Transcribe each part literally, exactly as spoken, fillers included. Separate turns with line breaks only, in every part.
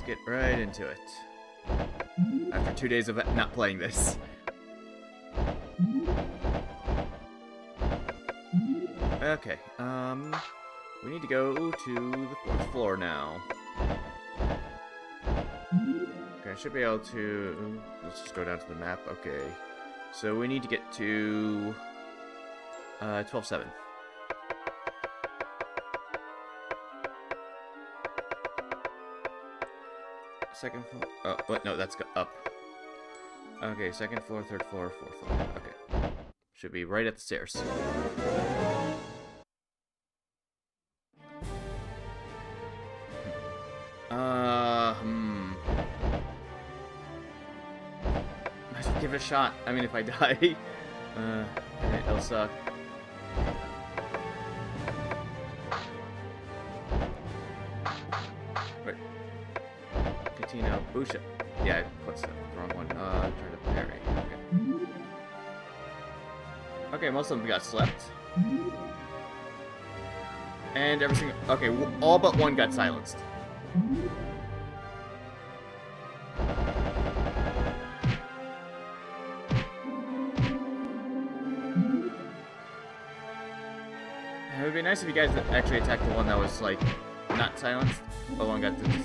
get right into it. After two days of not playing this. Okay, um... we need to go to the fourth floor now. Okay, I should be able to... Let's just go down to the map. Okay. So we need to get to... Uh, twelve seven. Second floor... Oh, what? No, that's up. Okay, second floor, third floor, fourth floor. Okay. Should be right at the stairs. Uh, hmm. Might as well give it a shot. I mean, if I die, uh, it'll suck. Wait. Catino, Busha. Yeah, I put the wrong one. Uh, try to parry. Okay. Okay, most of them got slept. And every single... Okay, all but one got silenced. It would be nice if you guys actually attacked the one that was, like, not silenced. But one got this.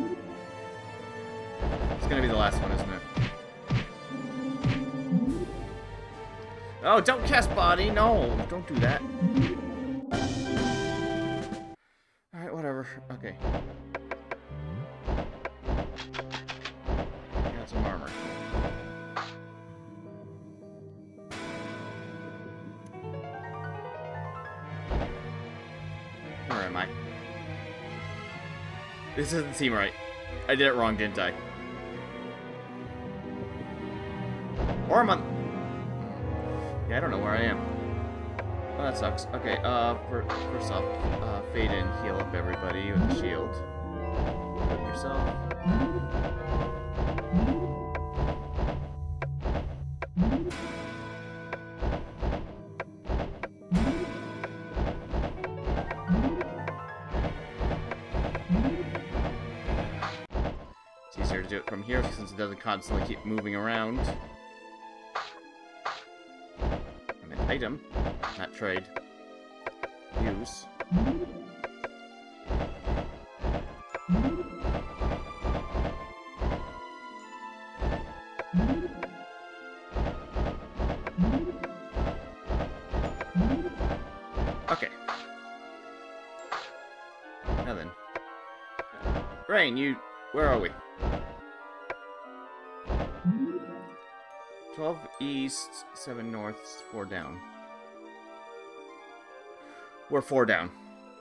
It's gonna be the last one, isn't it? Oh, don't cast body! No! Don't do that. Alright, whatever. Okay. Got some armor. Where am I? This doesn't seem right. I did it wrong, didn't I? Or am I... Yeah, I don't know where I am. Oh, that sucks. Okay, uh, for, first off, uh, fade in, heal up everybody with the shield. Put yourself. It's easier to do it from here since it doesn't constantly keep moving around. Item, not trade. Use. Okay. Now then. Rain, you... Where are we? twelve east, seven north, four down. We're four down.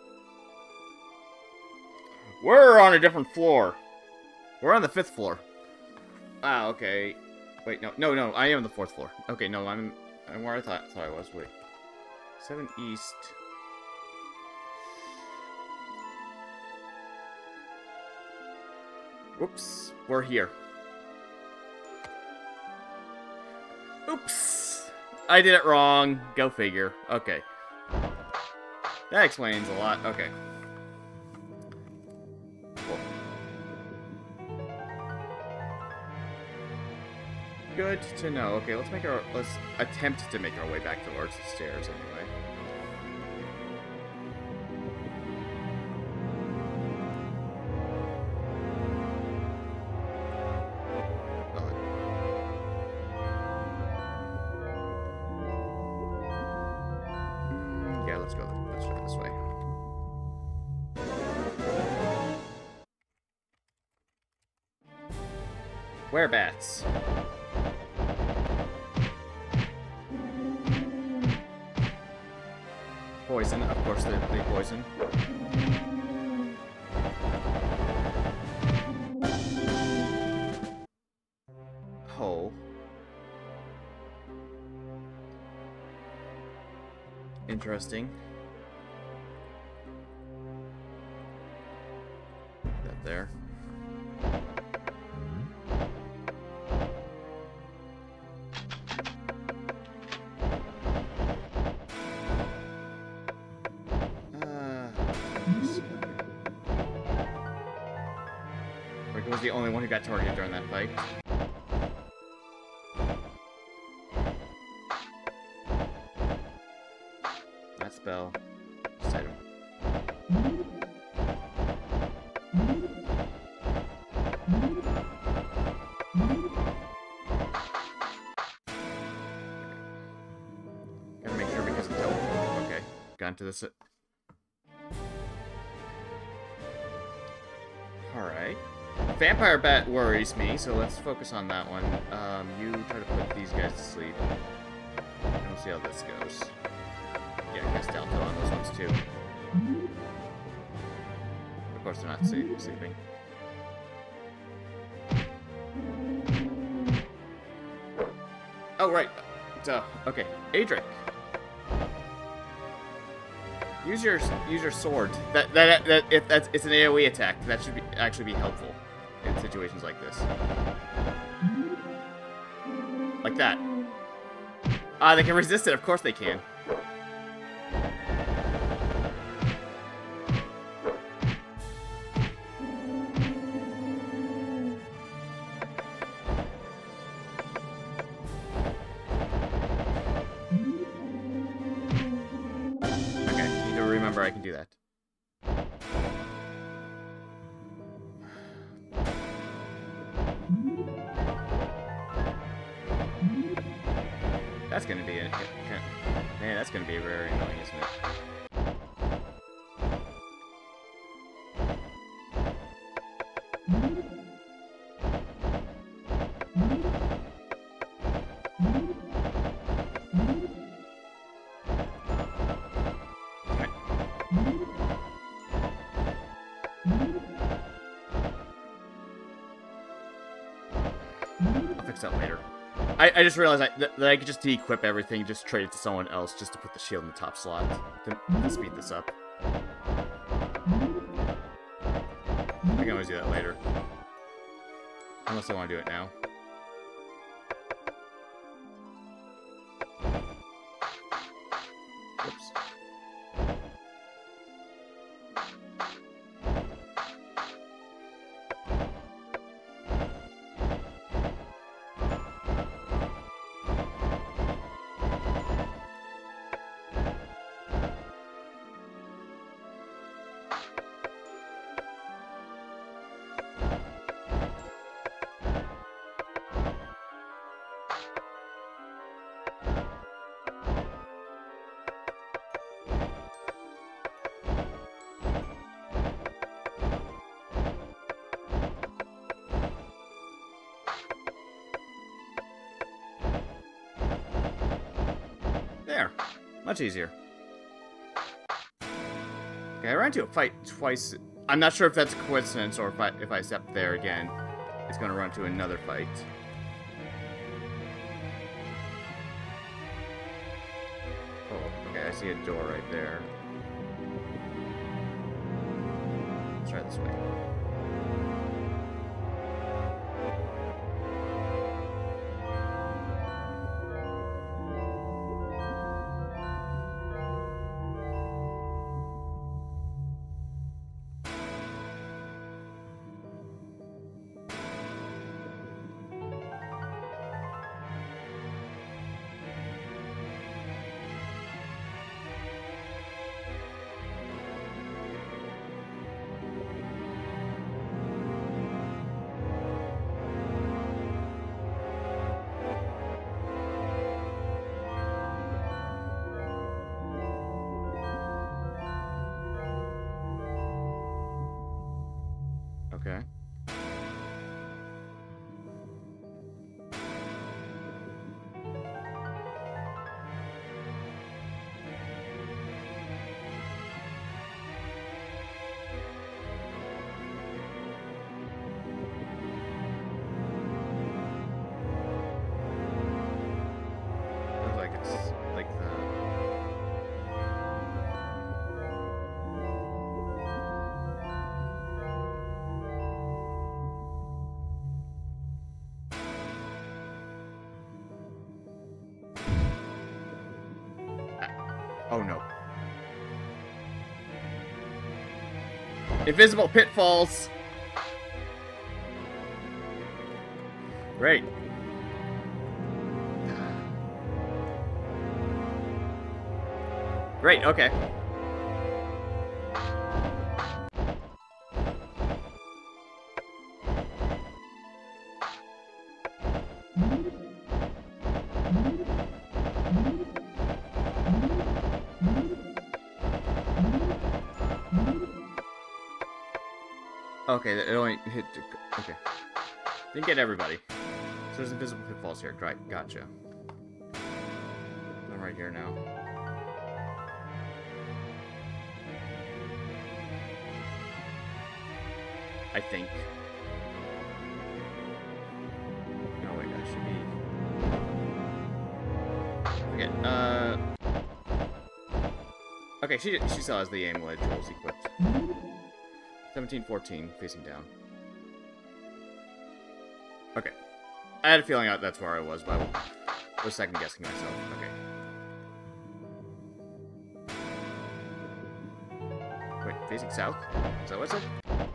We're on a different floor. We're on the fifth floor. Ah, okay. Wait, no, no, no. I am on the fourth floor. Okay, no, I'm, I'm where I thought, thought I was. Wait, seven east. Oops, we're here. Oops! I did it wrong. Go figure. Okay. That explains a lot. Okay. Cool. Good to know. Okay, let's make our... Let's attempt to make our way back towards the stairs anyway. Let's go. Let's try this way. Whereabouts? Poison. Of course, they, they poison. Hole. Interesting. That there. was the only one who got targeted during that fight. That spell. Just item. Gotta make sure because it's teleport. Okay, got into this. Alright. Vampire bat worries me, so let's focus on that one. Um, you try to put these guys to sleep. And we'll see how this goes. Yeah, I guess Delta on those ones too. Of course they're not sleeping. Oh, right. Duh. Okay. Adric. Use your use your sword. That that that if that's it's an AoE attack. That should be actually be helpful in situations like this. Like that. Ah, they can resist it. Of course they can. I can do that. That's gonna be a man. That's gonna be very annoying, isn't it? I'll fix that later. I, I just realized I, that, that I could just de-equip everything, just trade it to someone else, just to put the shield in the top slot to, to speed this up. I can always do that later. Unless I want to do it now. Whoops. There. Much easier. Okay, I ran into a fight twice. I'm not sure if that's a coincidence or if I, if I step there again, it's going to run to another fight. Oh, okay, I see a door right there. Let's try this way. Okay. Looks like it's like the... Oh no. Invisible pitfalls. Great. Great, okay. Okay, it only hit... Okay. Didn't get everybody. So there's invisible pitfalls here. Right, gotcha. I'm right here now. I think. No, wait, I should be... Okay, uh... Okay, she, she still has the amulet jewels equipped. seventeen fourteen, facing down. Okay. I had a feeling that's where I was, but I was second guessing myself. Okay. Wait, facing south? Is that what it said?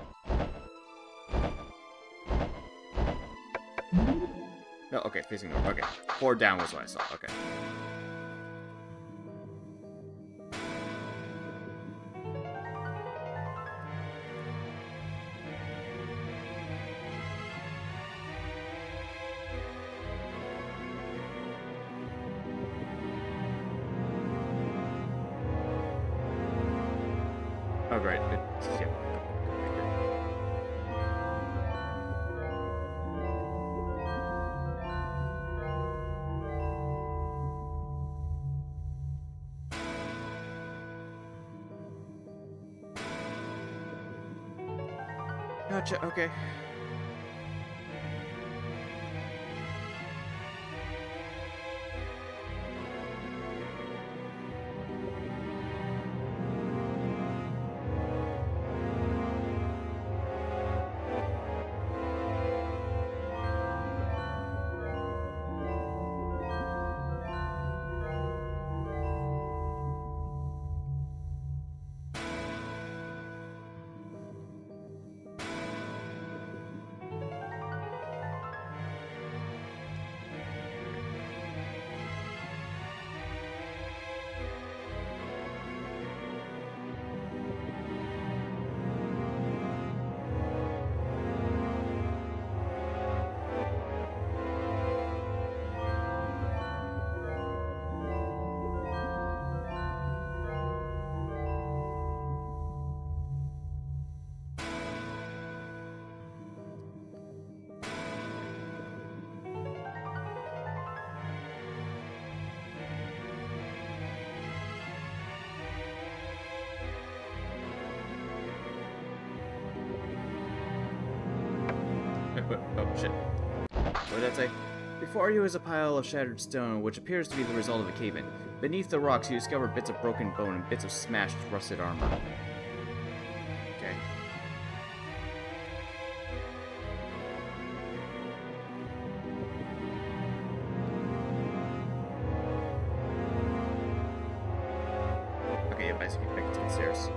No, okay, facing north. Okay. Four down was what I saw. Okay. Oh, great. It, yeah. Gotcha, okay. Oh, shit. What did that say? Before you is a pile of shattered stone, which appears to be the result of a cave-in. Beneath the rocks, you discover bits of broken bone and bits of smashed, rusted armor. Okay. Okay, yeah, basically back to the stairs.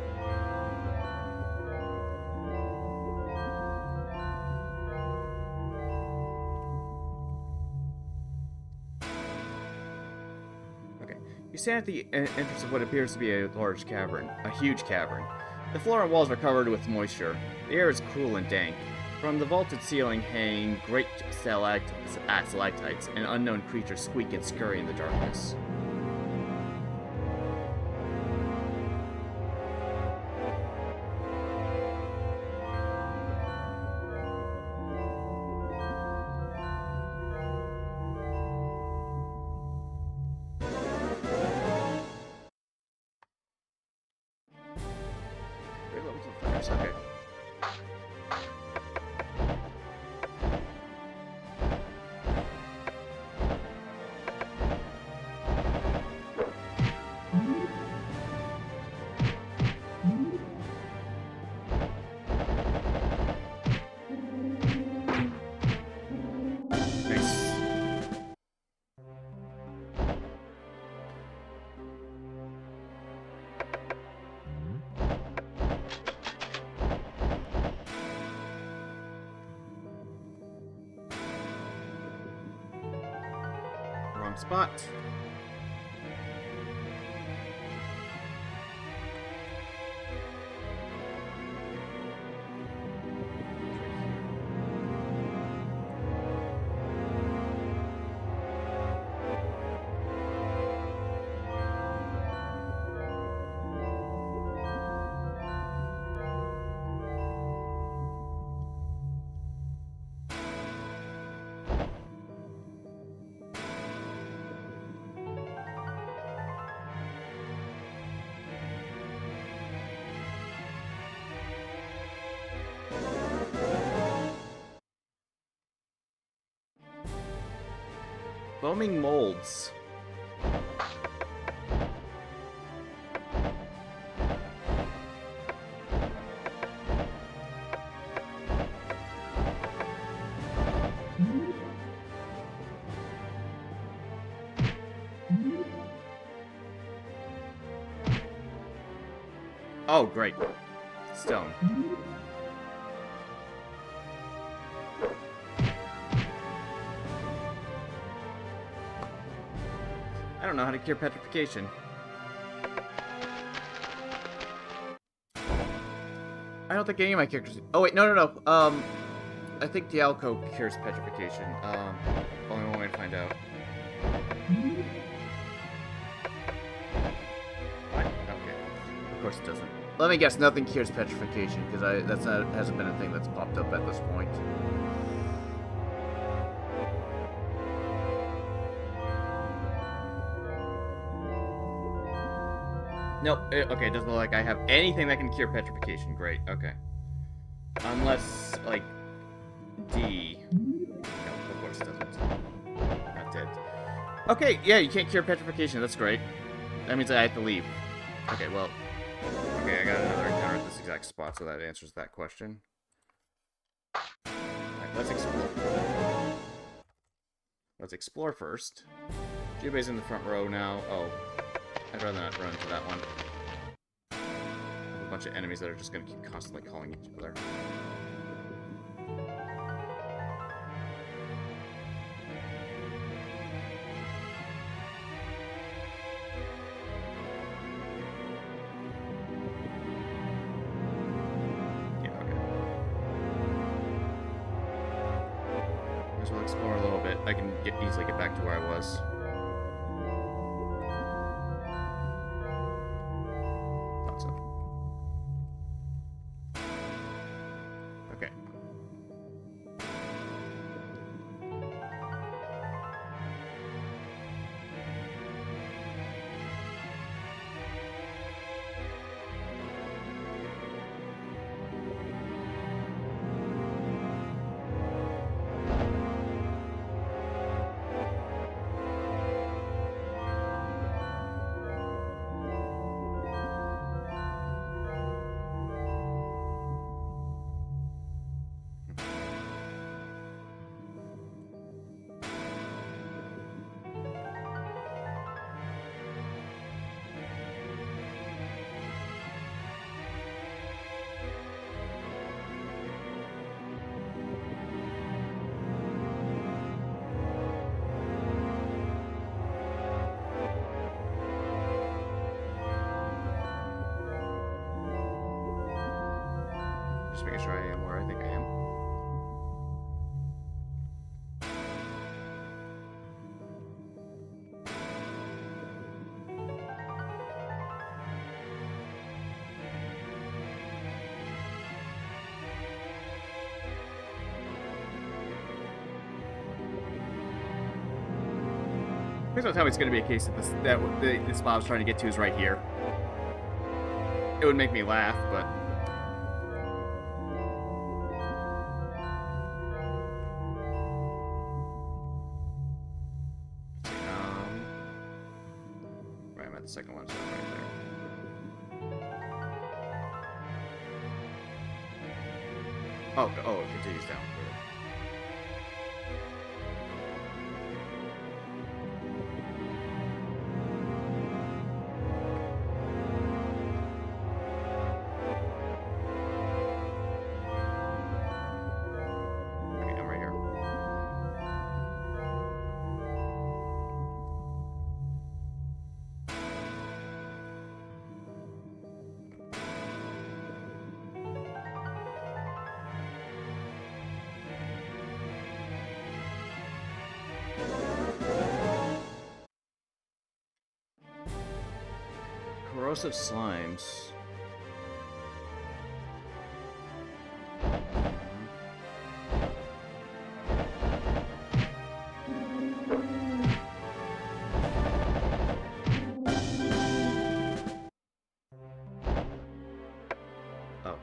You stand at the entrance of what appears to be a large cavern, a huge cavern. The floor and walls are covered with moisture. The air is cool and dank. From the vaulted ceiling hang great stalactites, and unknown creatures squeak and scurry in the darkness. Okay. Wrong spot. Foaming molds. Oh, great. Stone. I don't know how to cure petrification. I don't think any of my characters... Oh, wait, no, no, no. Um, I think Dialco cures petrification. Um, only one way to find out. What? Okay. Of course it doesn't. Let me guess, nothing cures petrification, because I that's not hasn't been a thing that's popped up at this point. Nope. It, okay, it doesn't look like I have anything that can cure petrification. Great. Okay. Unless, like, D. No, of course it doesn't. Not dead. Okay, yeah, you can't cure petrification. That's great. That means I have to leave. Okay, well... Okay, I got another encounter at this exact spot, so that answers that question. Alright, let's explore. Let's explore first. Jubei's in the front row now. Oh. I'd rather not run into that one. A bunch of enemies that are just going to keep constantly calling each other. Yeah, okay. I guess we'll explore a little bit. I can get easily get back to where I was. Just making sure I am where I think I am. Please don't tell me it's going to be a case that this that the, the spot I was trying to get to is right here. It would make me laugh, but... The second one's right there. Oh, oh, it continues down. Okay, I'm right here. Corrosive slimes. Oh.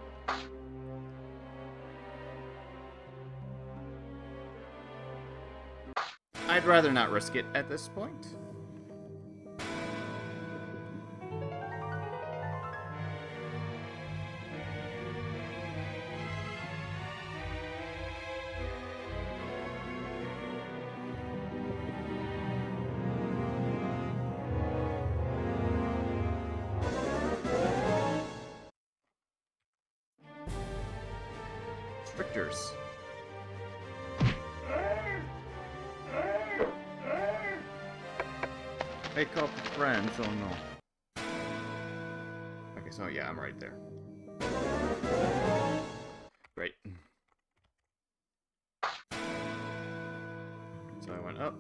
I'd rather not risk it at this point. Strictors. Hey, call for friends, oh no. Okay, so yeah, I'm right there. Great. So I went up.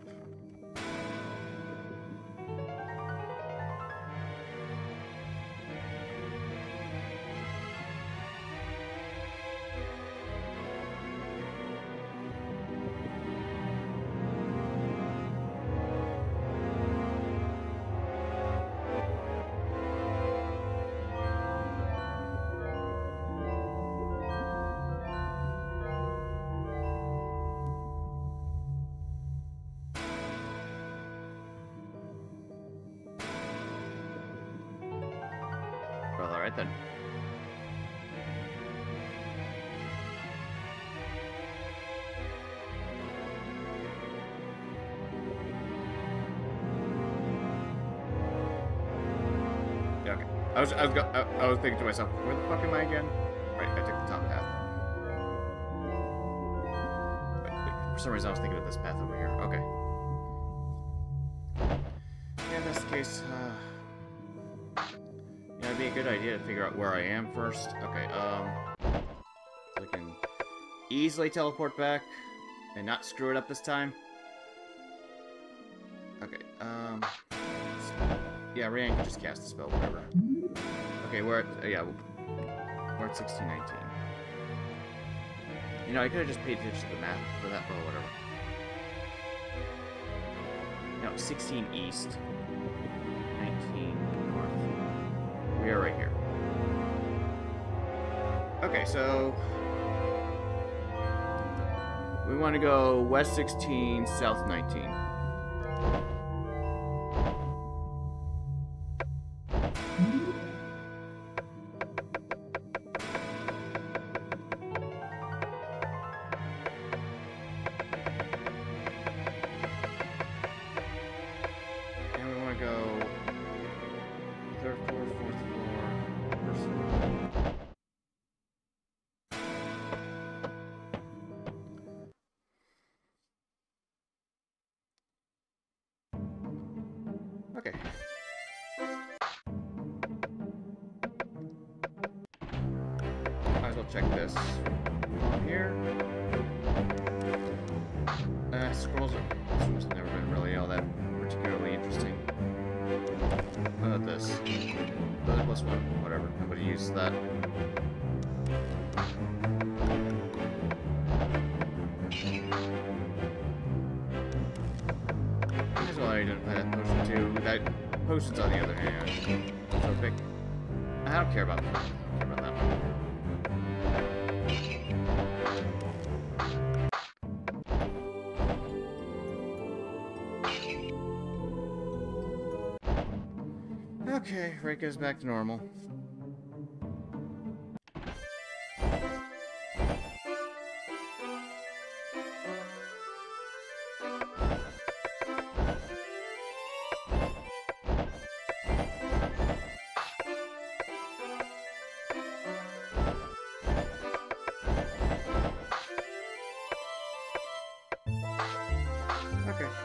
Well, alright then. Yeah, okay. I was, I was, go I, I was thinking to myself, where the fuck am I again? Right, I took the top path. Wait, wait, for some reason, I was thinking of this path over here. Okay. Yeah, in this case, uh... yeah, it'd be a good idea to figure out where I am first. Okay, um... so I can easily teleport back and not screw it up this time. Okay, um... yeah, Ryan can just cast a spell, whatever. Okay, we're at, uh, yeah, we're at sixteen nineteen. You know, I could have just paid attention to the map for that, or whatever. No, sixteen east. nineteen north. We are right here. Okay, so... we want to go west sixteen, south nineteen. Okay. Might as well check this. Here. Uh, scrolls are... scrolls have never been really all that particularly interesting. What about this? Another plus one. Whatever. Nobody uses that. Might as well identify that potion too. That potion's on the other hand. So pick. I don't care about that. I don't care about that one. Okay, right goes back to normal. Okay.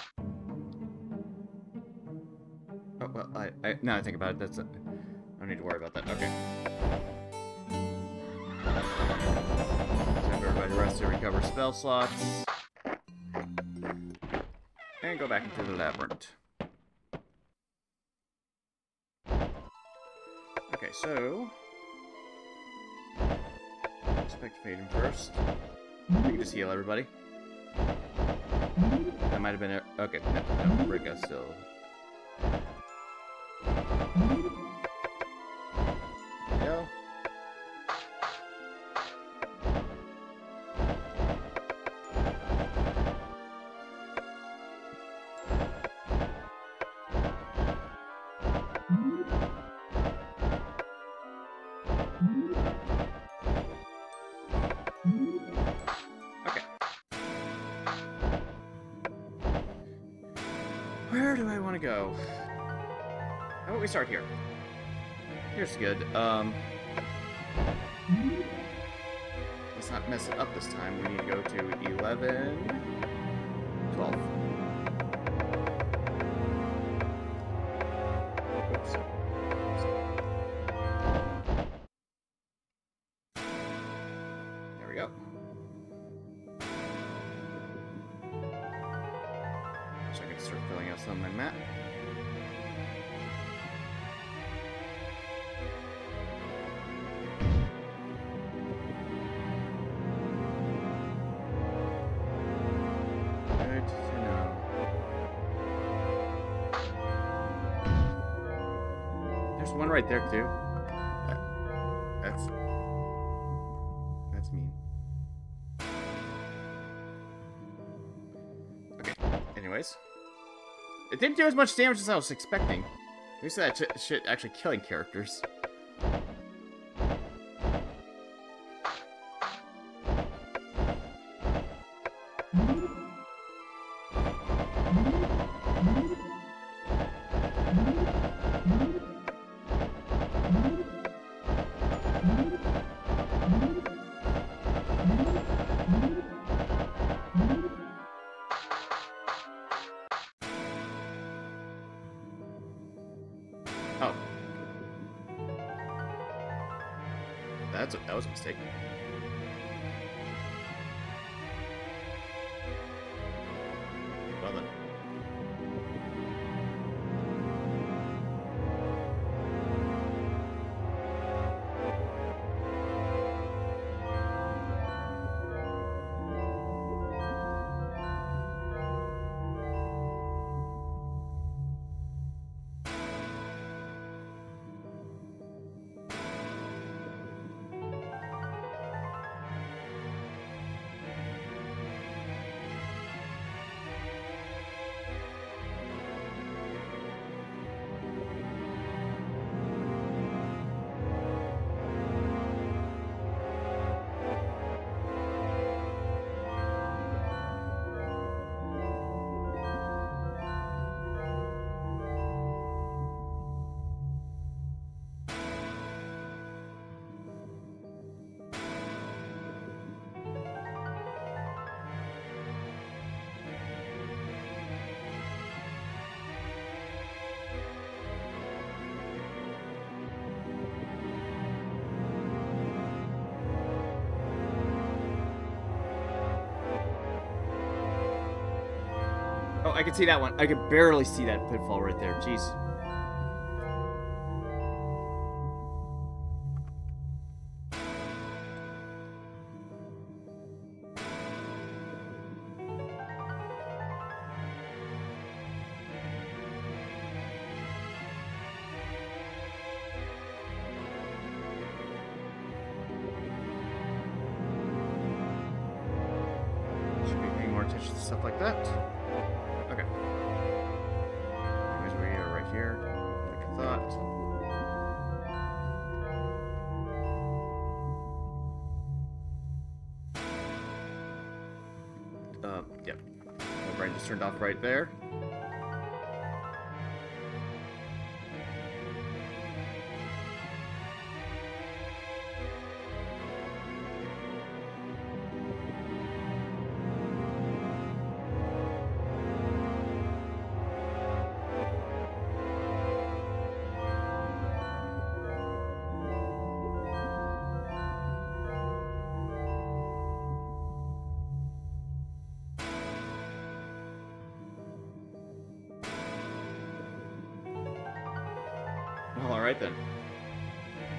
Oh, well, I, I, now I think about it, that's it. I don't need to worry about that. Okay. Time for everybody to rest to recover spell slots. And go back into the labyrinth. so... Expect Faden first. We can just heal everybody. That might have been it. Okay, no, no, Rika still. Go. Where do I want to go? How about we start here? Here's good. Um, let's not mess it up this time. We need to go to eleven, twelve. Oops. There we go. So I can start filling out some of my map. Good to know. There's one right there too. That, that's that's mean. Okay. Anyways. It didn't do as much damage as I was expecting. We said that sh shit actually killing characters. Oh. That's a, that was a mistake. Well then. Oh, I can see that one. I can barely see that pitfall right there. Jeez. Should be paying more attention to stuff like that. Okay. Anyways, we are right here, like I thought. Uh, yep. My brain just turned off right there. Well, alright then.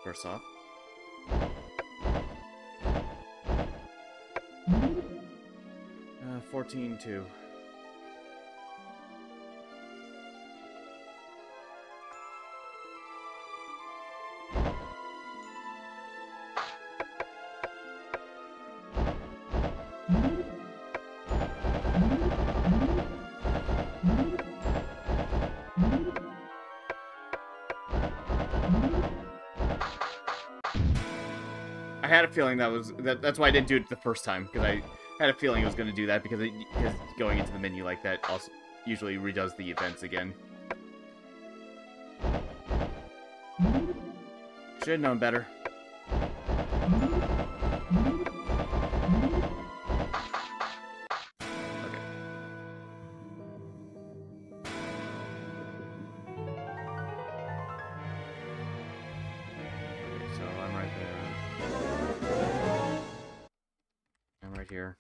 First off. Uh, fourteen two. I had a feeling that was that, that's why I didn't do it the first time, because I had a feeling it was going to do that, because, it, because going into the menu like that also usually redoes the events again. Should have known better. Here.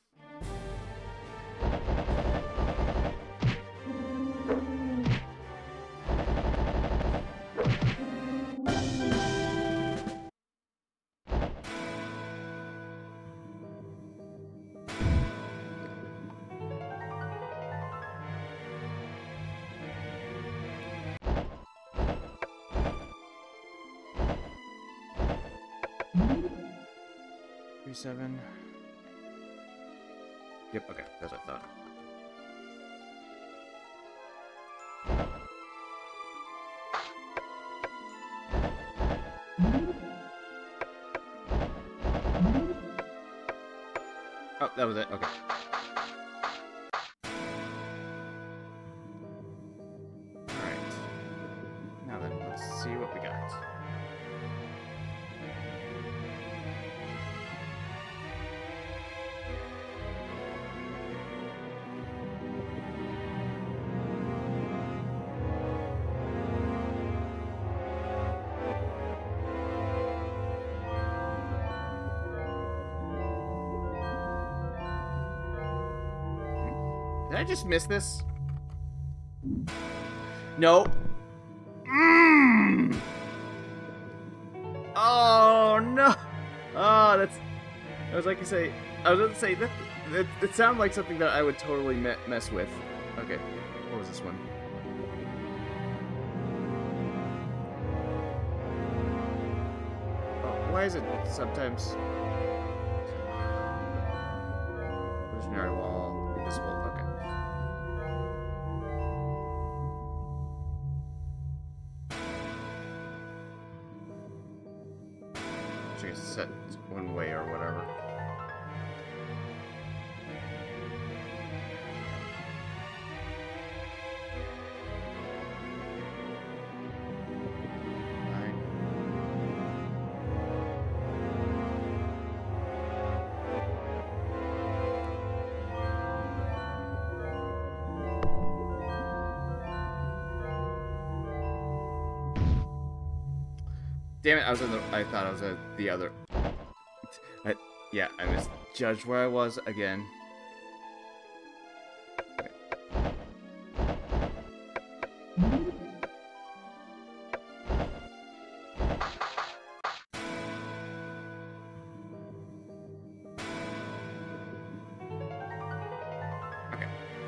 Three seven. Yep, okay, that's what I thought. Oh, that was it, okay. Alright. Now then, let's see what we got. Did I just miss this? No. Mm. Oh no. Oh, that's. I was like to say. I was going to say that. It, it sounded like something that I would totally me mess with. Okay. What was this one? Oh, why is it sometimes? Visionary wall. Invisible. Okay. Set one way or whatever. Nine. Damn it! I was in the. I thought I was at the other. I, yeah, I misjudged where I was again. Okay. Okay.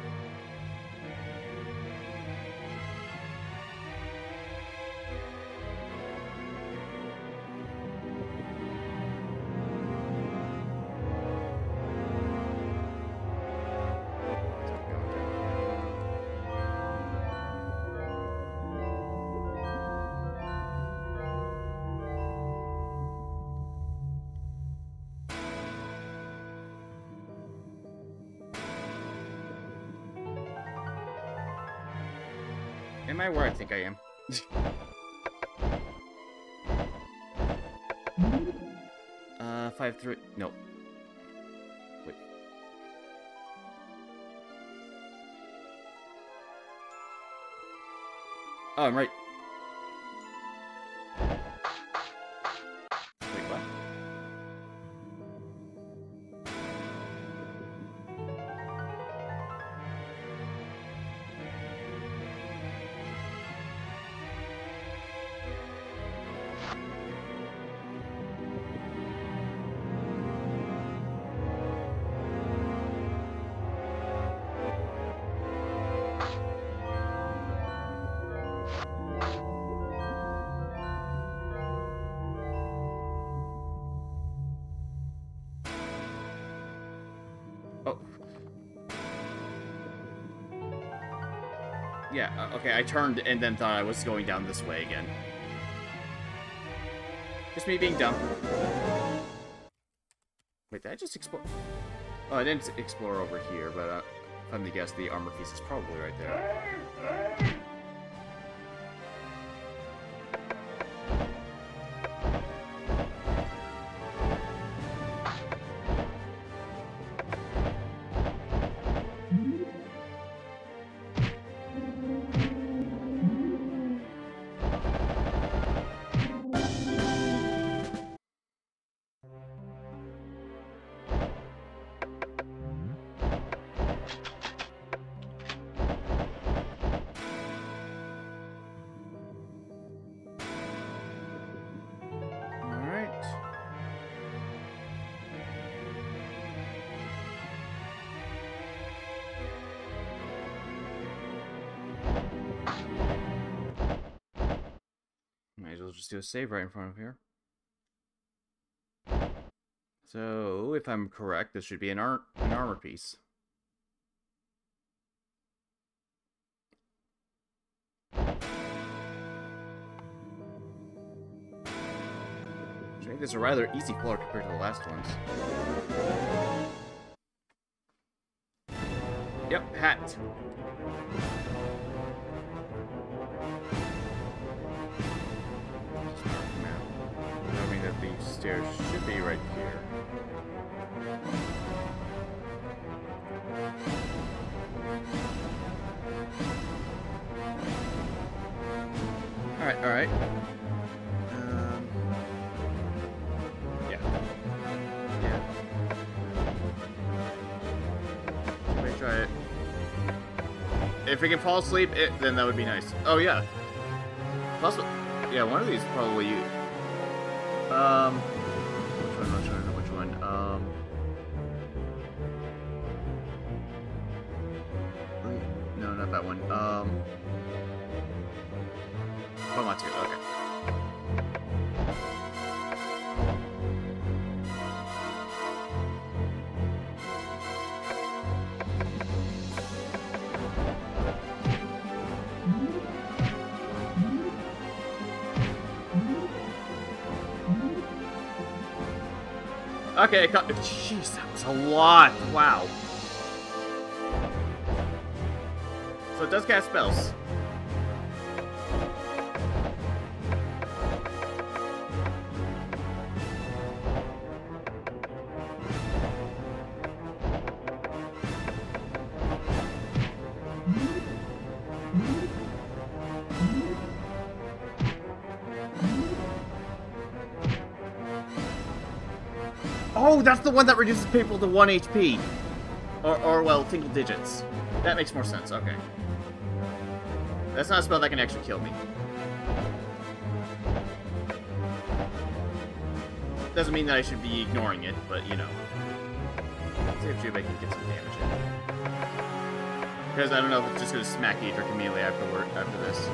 Am I where I think I am? uh, five three. No. Wait. Oh, I'm right. Wait, what? Yeah, uh, okay, I turned and then thought I was going down this way again. Just me being dumb. Wait, did I just explore? Oh, I didn't explore over here, but uh, if I'm to guess, the armor piece is probably right there. Might as well just do a save right in front of here. So, if I'm correct, this should be an, ar an armor piece. Which makes this a rather easy floor compared to the last ones. Yep, hat. Knowing that the stairs should be right here. Alright, alright. Um, yeah. Yeah. Let me try it. If we can fall asleep, it, then that would be nice. Oh, yeah. Plus, yeah, one of these probably... Um... Which one? I'm not sure I know which one. Um... No, not that one. Um... Komatsu, okay. Okay, jeez, that was a lot. Wow. So it does cast spells. Oh, that's the one that reduces people to one H P. Or, or, well, single digits. That makes more sense, okay. That's not a spell that can actually kill me. Doesn't mean that I should be ignoring it, but, you know. Let's see if Jubei can get some damage in. Because I don't know if it's just going to smack Adric immediately afterward, after this.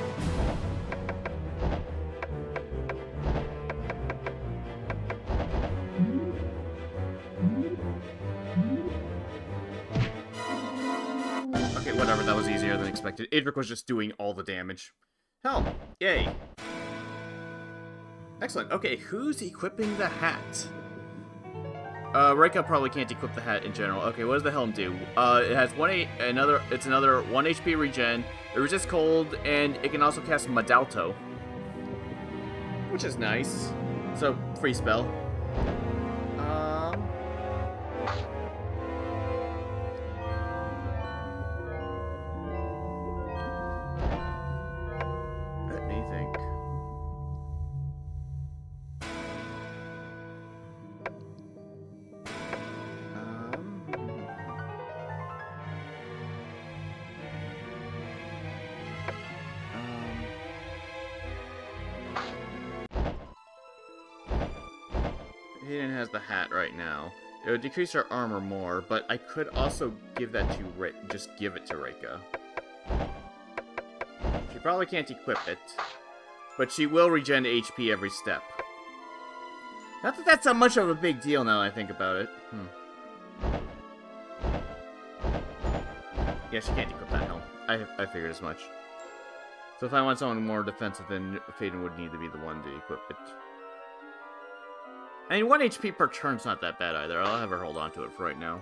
Whatever, that was easier than expected. Adric was just doing all the damage. Helm! Yay! Excellent. Okay, who's equipping the hat? Uh, Reika probably can't equip the hat in general. Okay, what does the helm do? Uh, it has one a another. It's another one H P regen. It resists cold, and it can also cast Madalto, which is nice. So free spell. Um. Let me think. Hayden has the hat right now. It would decrease her armor more, but I could also give that to Rick. Just give it to Reika. She probably can't equip it, but she will regen H P every step. Not that that's so much of a big deal now I think about it. Hmm. Yeah, she can't equip that helm. I, I figured as much. So if I want someone more defensive, then Faden would need to be the one to equip it. I mean, one H P per turn's not that bad either. I'll have her hold on to it for right now.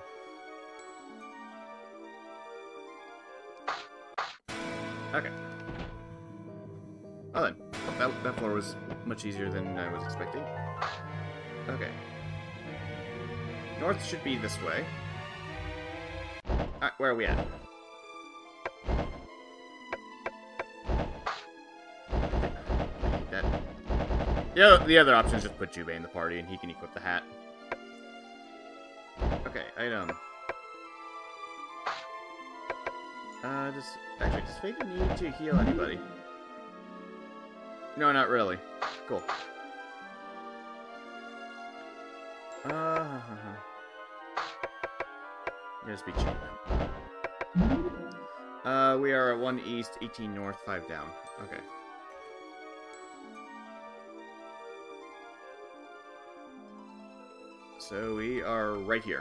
Okay. Oh then. That, that floor was much easier than I was expecting. Okay. North should be this way. Alright, where are we at? That. Yeah, the other option is just put Jubei in the party and he can equip the hat. Okay, item. Uh, does... Actually, does Faden need to heal anybody? No, not really. Cool. Uh... Just be cheap. Uh, we are at one east, eighteen north, five down. Okay. So we are right here.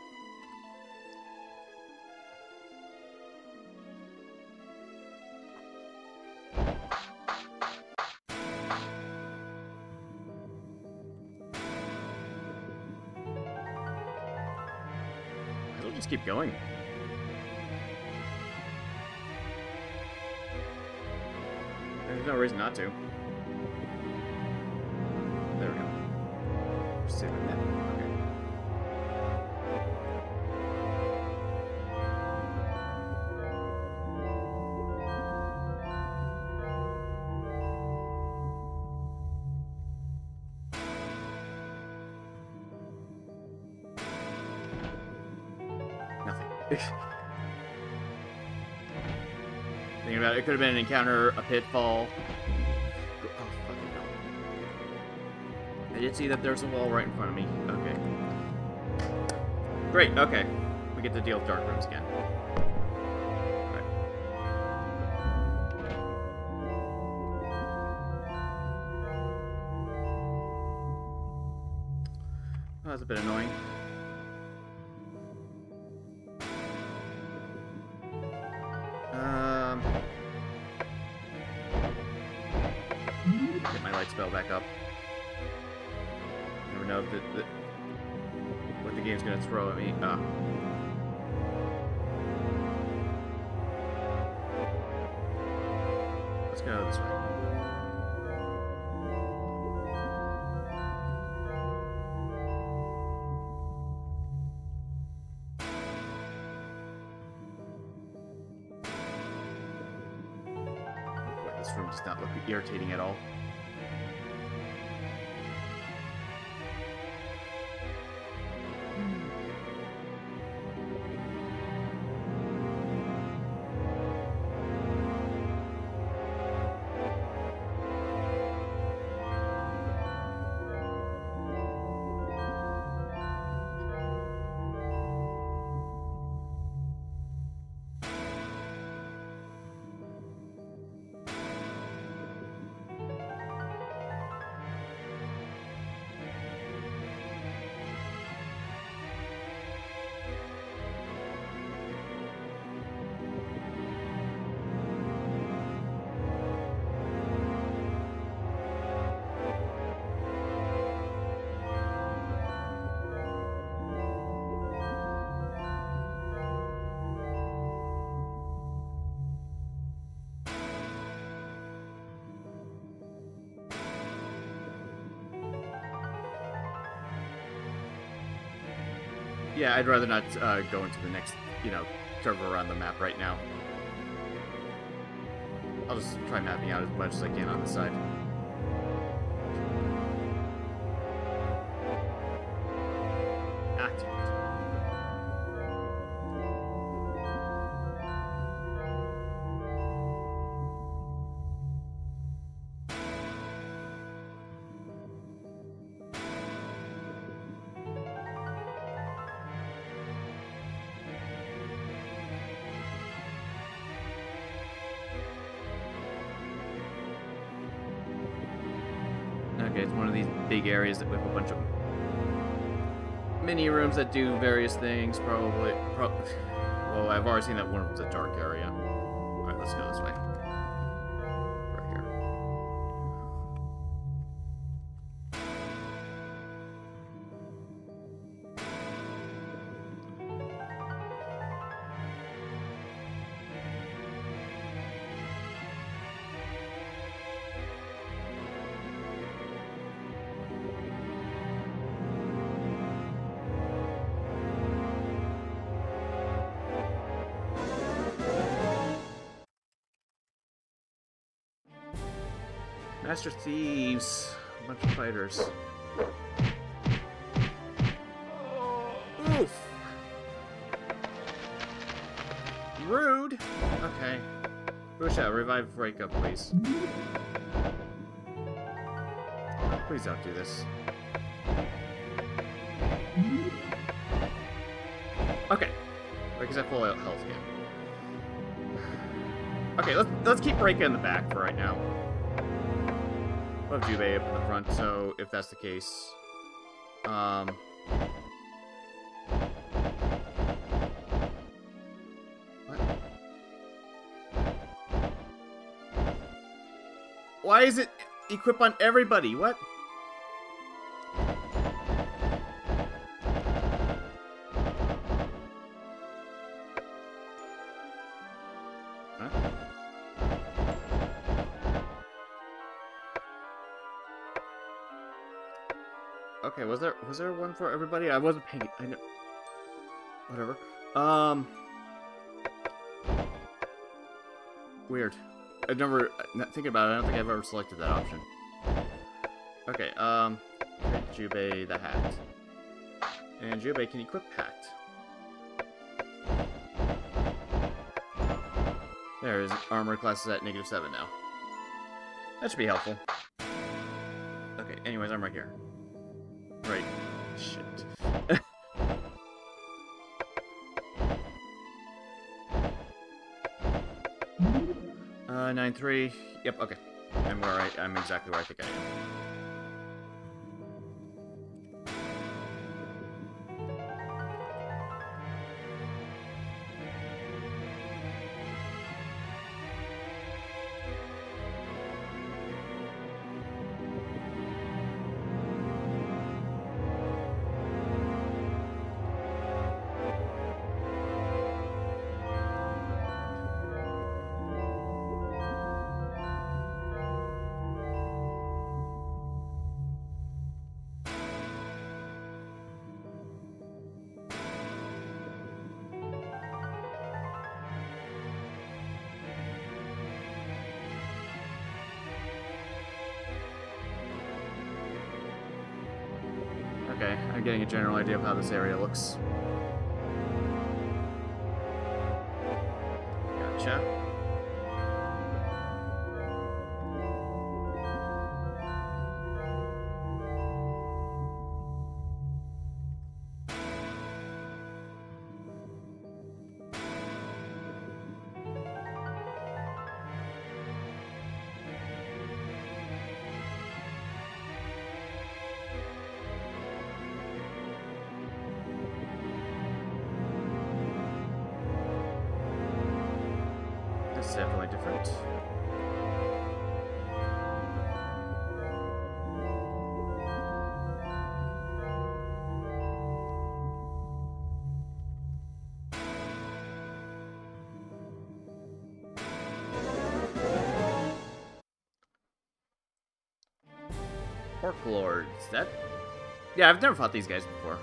It'll just keep going. There's no reason not to. There we go. Just save that. Okay. Nothing. Thinking about it, it could have been an encounter, a pitfall. Oh, fucking hell. I did see that there's a wall right in front of me. Okay. Great, okay. We get to deal with dark rooms again. Alright. Oh, that's a bit annoying. Um, get my light spell back up. Never know if the, the, what the game's gonna throw at me. Ah. Let's go this way. This room does not look irritating at all. Yeah, I'd rather not uh, go into the next, you know, curve around the map right now. I'll just try mapping out as much as I can on the side. Ah, damn it. Okay, it's one of these big areas that we have a bunch of mini rooms that do various things, probably. Pro well, I've already seen that one was a dark area. let's go this way. Right here. Master Thieves. A bunch of fighters. Oof! Rude! Okay. Busha, revive Reika, please. Please don't do this. Okay. Reika's at full health again. Okay, let's let's keep Reika in the back for right now. We'll have Jubei up in the front, so if that's the case. Um... What? Why is it equip on everybody? What? Huh? Okay, was there was there one for everybody? I wasn't paying. I know. Whatever. Um. Weird. I've never. Not thinking about it. I don't think I've ever selected that option. Okay. Um. Jubei the hat. And Jubei can equip hat. There, his armor class is at negative seven now. That should be helpful. Okay. Anyways, I'm right here. Right. Shit. uh, nine three. Yep, okay. I'm where I, I'm exactly where I think I am. Okay, I'm getting a general idea of how this area looks. Gotcha. It's definitely different. Orc Lords. That? Yeah, I've never fought these guys before.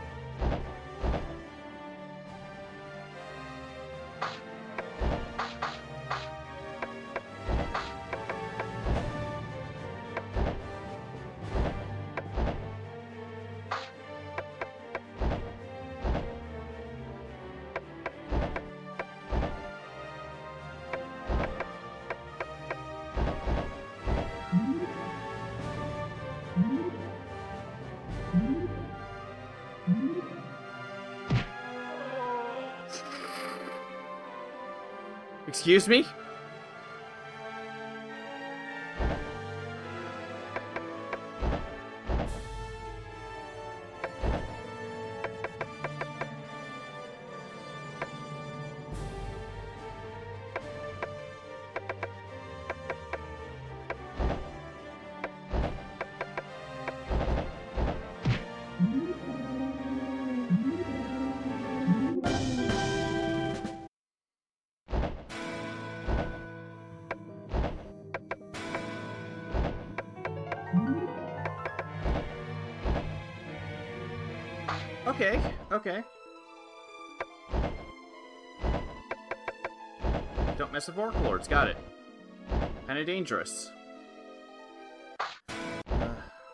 Excuse me? Okay, okay. Don't mess with Orc Lords, got it. Kinda dangerous. Uh.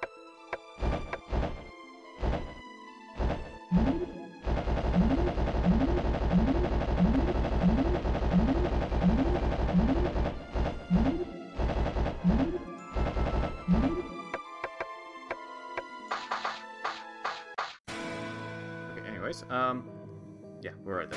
Okay, anyways, um, yeah, we're right there.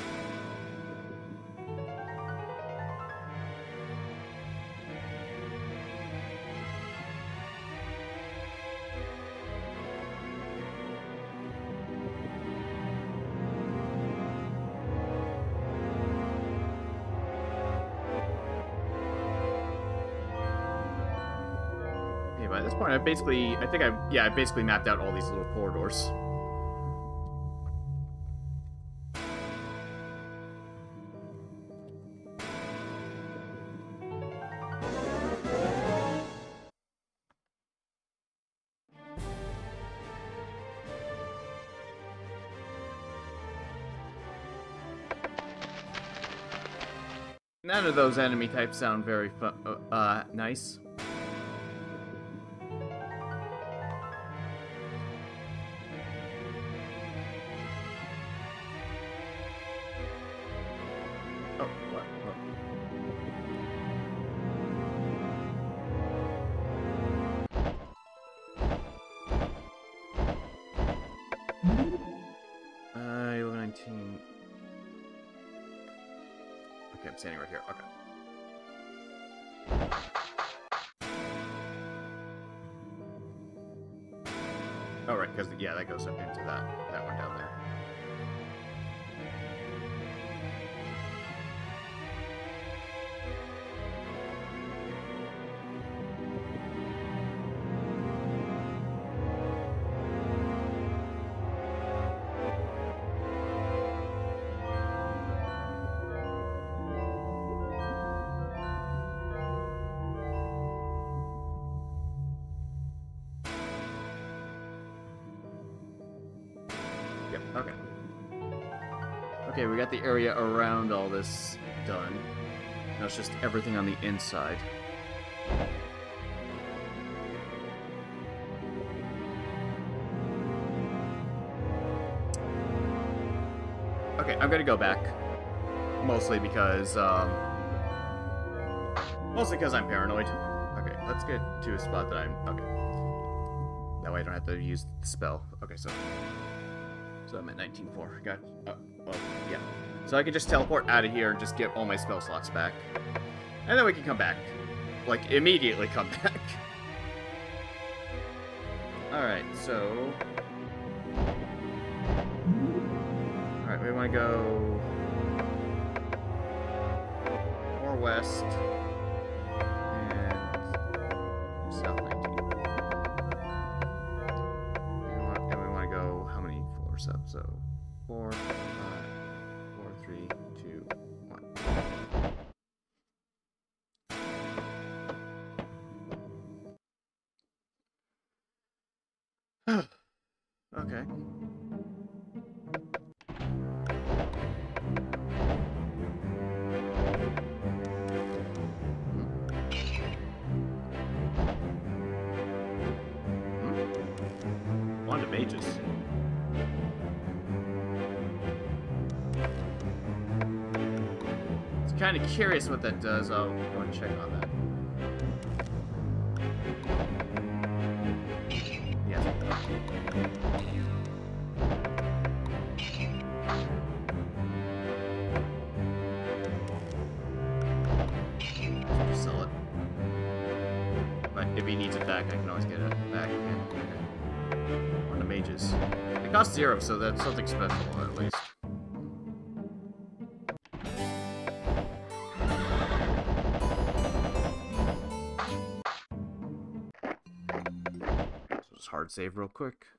By this point, I basically, I think I, yeah, I basically mapped out all these little corridors. None of those enemy types sound very fun, uh, uh, nice. Okay, I'm standing right here. Okay. Oh, right, because, yeah, that goes up into that, that one down there. Okay. Okay, we got the area around all this done. Now it's just everything on the inside. Okay, I'm gonna go back. Mostly because, um... Mostly because I'm paranoid. Okay, let's get to a spot that I'm... Okay. That way I don't have to use the spell. Okay, so... So I'm at nineteen four. Got. Oh, well, yeah. So I can just teleport out of here and just get all my spell slots back. And then we can come back. Like, immediately come back. Alright, so... Alright, we want to go... more west. And... south nineteen. And we want, and we want to go... how many floors up? So... four, five, four, three, two, one. Okay. Wand of Mages. It's kind of curious what that does. I'll go and check on that. Yeah. Sell it. But if he needs it back, I can always get it back again. Okay. On the mages. It costs zero, so that's something special at least. So just hard save real quick.